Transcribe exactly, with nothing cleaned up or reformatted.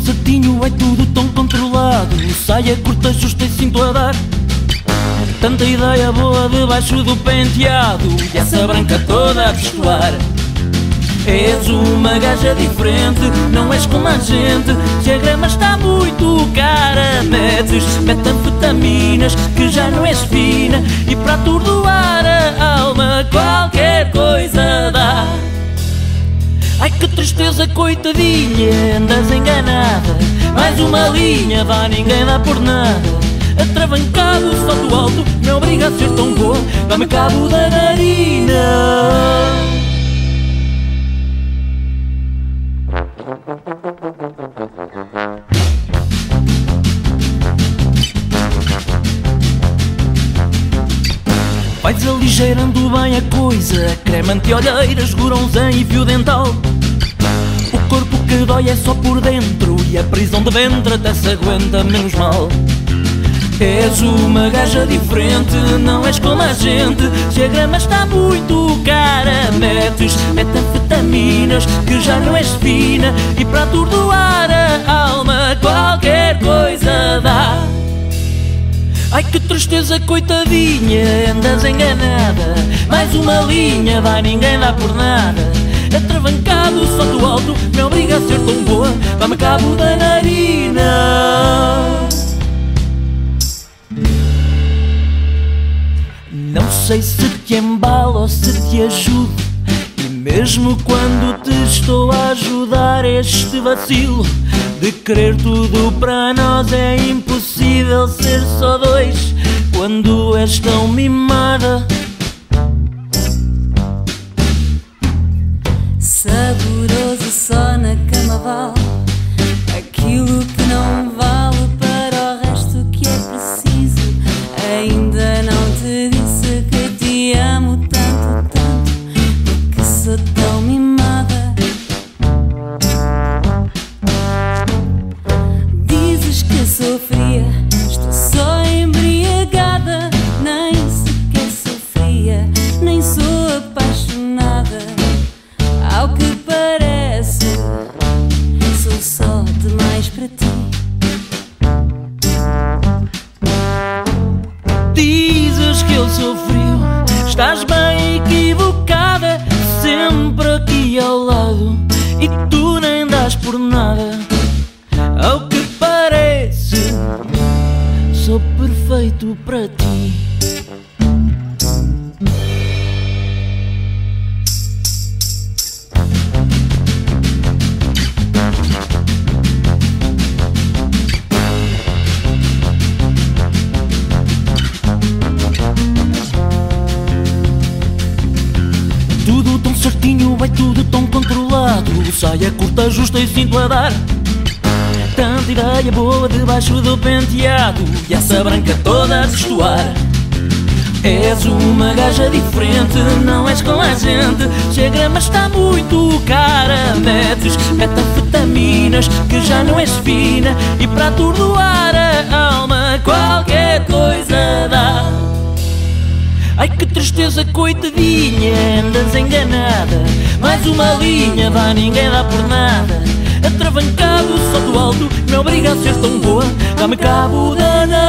certinho, é tudo tão controlado. Saia curta, justa e cinto a dar. Tanta ideia boa debaixo do penteado e essa branca toda a destoar. És uma gaja diferente, não és como a gente. Se a grama está muito cara, metes metanfetaminas que já não és fina. E para atordoar a alma qualquer coisa dá. Ai que tristeza, coitadinha, andas enganada. Mais uma linha, vá, ninguém dá por nada. Atravancado, só do alto, me obriga a ser tão boa. Dá-me cabo da narina. Vais aligeirando bem a coisa. Creme anti-olheiras, goronzã e fio dental. O corpo que dói é só por dentro e a prisão de ventre até se aguenta menos mal. És uma gaja diferente, não és como a gente. Se a grama está muito cara, metes metanfetaminas que já não és fina. E para atordoar a alma qualquer coisa dá. Ai que tristeza, coitadinha, andas enganada. Mais uma linha, vai, ninguém dá por nada. Atravancado, só do alto, me obriga a ser tão boa. Dá-me cabo da narina. Não sei se te embalo ou se te ajudo. E mesmo quando te estou a ajudar, este vacilo de querer tudo para nós é impossível ser só dois quando és tão mimada. Saboroso só na cama vale aquilo que não vale para o resto que é preciso. Ainda não te disse que te amo tanto, tanto, porque sou tão mimada. Dizes que sou fria, estou só embriagada. Nem sequer sou fria, nem sou apaixonada. Ao que parece, sou só demais para ti. Dizes que eu sou frio, estás bem equivocada. Sempre aqui ao lado e tu nem dás por nada. Ao que parece, sou perfeito para ti. Tudo tão certinho, é tudo tão controlado. Saia curta, justa e cinto a dar. Tanta ideia boa debaixo do penteado e essa branca toda a destoar. És uma gaja diferente, não és com a gente. Se a grama está muito cara, metes metanfetaminas que já não és fina. E para atordoar a alma qualquer coisa dá. Ai que tristeza, coitadinha, andas enganada. Mais uma linha, vá, ninguém dá por nada. Atravancado, só do alto, me obriga a ser tão boa. Dá-me cabo da